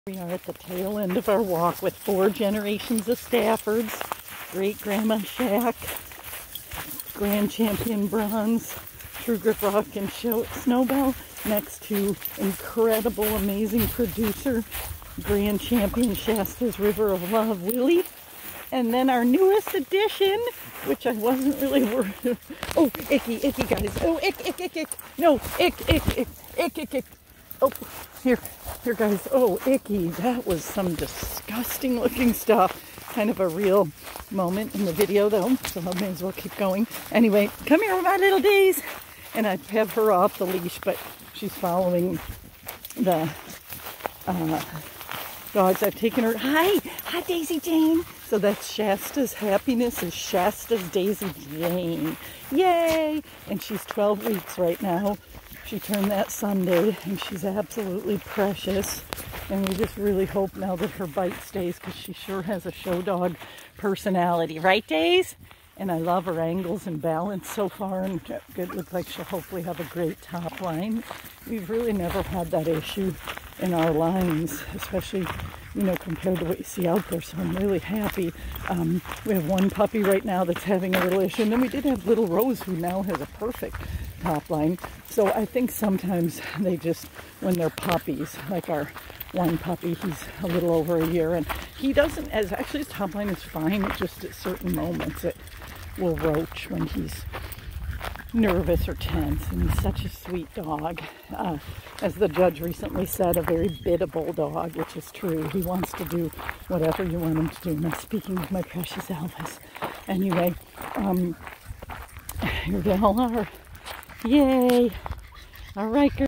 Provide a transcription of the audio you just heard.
We are at the tail end of our walk with 4 generations of Staffords, great-grandma Shack, grand champion bronze, True Grip Rock and Snowbell, next to incredible, amazing producer, grand champion Shasta's River of Love, Willie. And then our newest addition, which I wasn't really worried. Oh, icky, guys. Oh, ick. No, ick. Oh, here, guys. Oh, icky. That was some disgusting looking stuff. Kind of a real moment in the video, though, so I may as well keep going. Anyway, come here, my little Days. And I have her off the leash, but she's following the dogs. I've taken her. Hi, Daisy Jane. So that's Shasta's Happiness is Shasta's Daisy Jane. Yay! And she's 12 weeks right now. She turned that Sunday, and she's absolutely precious. And we just really hope now that her bite stays, because she sure has a show dog personality. Right, Days? And I love her angles and balance so far, and it looks like she'll hopefully have a great top line. We've really never had that issue in our lines, especially, you know, compared to what you see out there, so I'm really happy. We have one puppy right now that's having a little issue, and then we did have little Rose, who now has a perfect top line. So I think sometimes they just, when they're puppies, like our one puppy, he's a little over a year, and he doesn't, actually his top line is fine, it's just at certain moments it will roach when he's nervous or tense, and he's such a sweet dog. As the judge recently said, a very biddable dog, which is true. He wants to do whatever you want him to do. Now, speaking of my precious Elvis, anyway, here they all are. Yay! All right, girl.